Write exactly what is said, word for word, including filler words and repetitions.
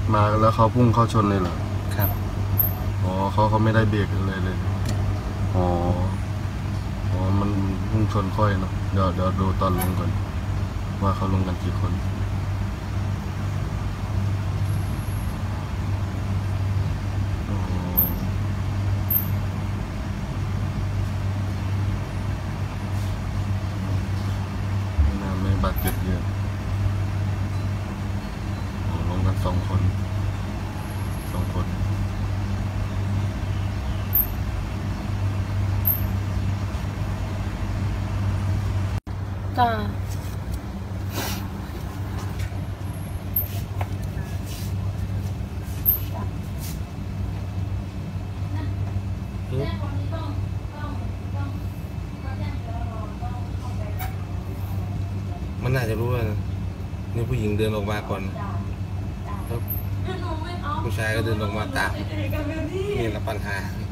มาแล้วเขาพุ่งเข้าชนเลยเหรอครับอ๋อเขาเขาไม่ได้เบรกอะไรเลยอ๋ออ๋อมันพุ่งชนค่อยเนาะเดี๋ยวเดี๋ยวดูตอนลงก่อนว่าเขาลงกันกี่คนน่าไม่บาดเจ็บเยอะลงกันสองคนสองคนจ้ามันน่าจะรู้ว่านี่ผู้หญิงเดินออกมาก่อนผู้ชายก็เดินออกมาตามนี่แหละปัญหา